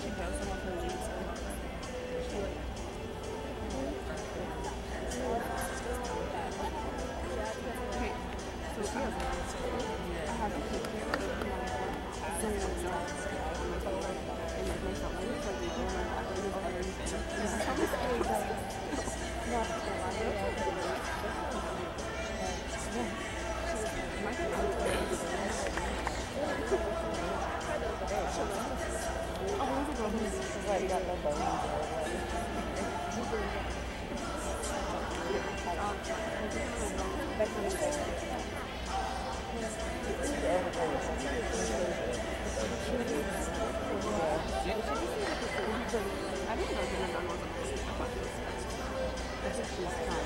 she has some of her leaves. Okay, so I have to take care of my Zoom and it makes it look like the owner I think is everything. Right, got no bones. I didn't know that was